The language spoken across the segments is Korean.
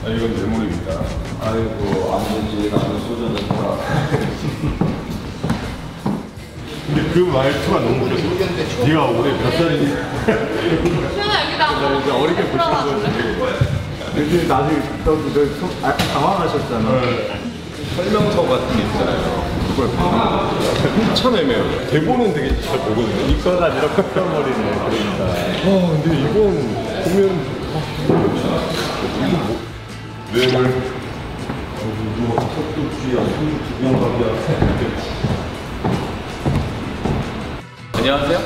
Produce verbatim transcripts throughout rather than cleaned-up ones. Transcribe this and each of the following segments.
아, 이건 뇌물입니다. 아이고, 안 되지. 나는 소주는 다. 근데 그 말투가 너무 웃겼어. 네가 올해 몇 살이니? 수현아 여기다. 이제 어리게 보시는 거지. 근데 나중에 너 약간 당황하셨잖아. 네. 설명서 같은 게 있잖아요. 그걸 한참 애매해요. 대본은 되게 잘 보거든요. 이거가 이렇게 펴버리네. 그러니까. 아, 근데 이건 보면 아, 이거 뭐? 뇌물. 누구 첫도주야, 두병갑이야. 안녕하세요.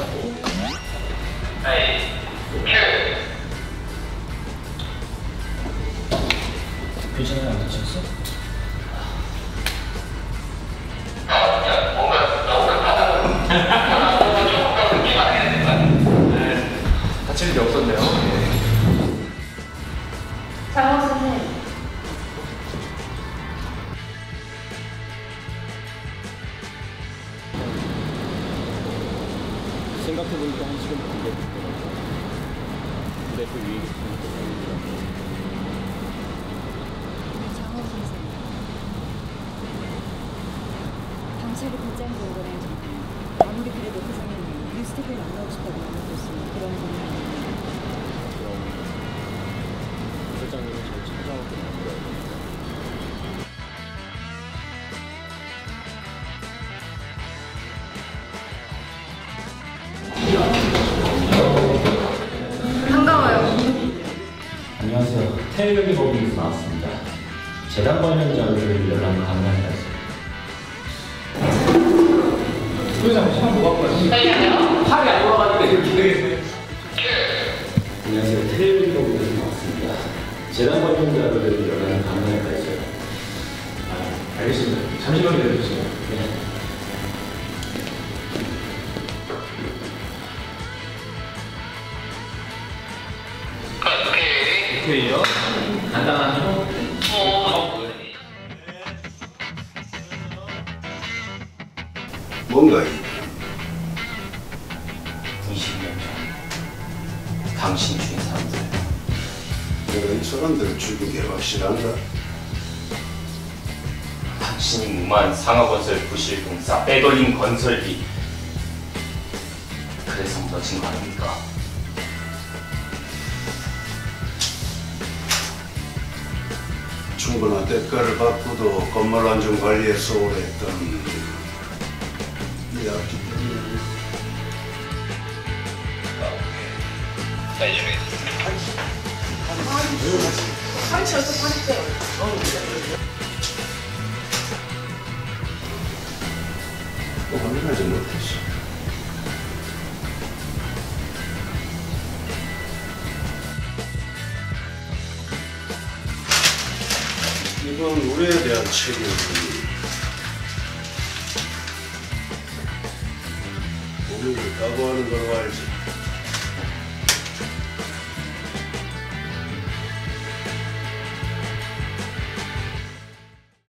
괜찮아요? 안 다쳤어? 다칠 일이 없었네요. 장원 선생님. 생각해보니까 한 시간 반 됐더라고요. 근데 그 위에 장원 선생. 경찰이 곧장 온 거는 아무리 그래도 회장님이 뉴스테이프에 만나고 싶다고 말하고 있으면 그런 분이 아니에요. 부회장님은 잘 찾아오고 있고요. 반가워요. 안녕하세요. 태일력의 법인에서 나왔습니다. 재단 관련 자료를 연락 가능할까요? 부회장님 시간 뭐 갖고 왔어요? 팔이 안 돌아가니까 이렇게 되겠네. 안녕하세요. 태일력의 법인에서 나왔습니다. 재단 관련 자료를 연락 가능할까요? 아, 알겠습니다. 잠시만 기다려주세요. 네. 오케이요. 간단하죠? 뭔가 이십 년 전 당신 주인 사람들 내가 이 사람들을 죽인 게 확실한가? 당신이 무만 상하건설 부실공사 빼돌림 건설비 그래서 무너진 거 아닙니까? 충분한 대가를 받고도 건물 안전 관리에 소홀했던 이 악기 때문에 상치 어떻게 하셨어요? 또 확인하지 못했어. 이건 우리에 대한 책임이 우리를 각오하는 걸로 알지.